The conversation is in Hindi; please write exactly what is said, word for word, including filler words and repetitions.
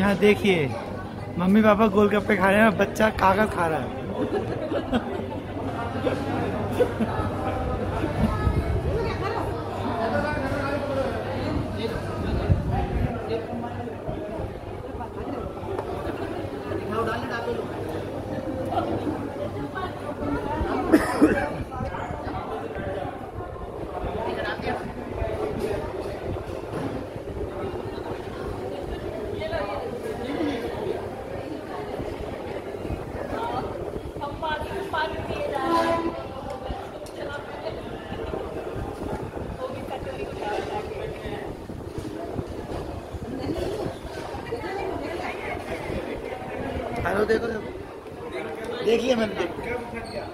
यहाँ देखिए मम्मी पापा गोलगप्पे खा रहे हैं, बच्चा कागज खा रहा है। हेलो देखो देखो देखिए मैंने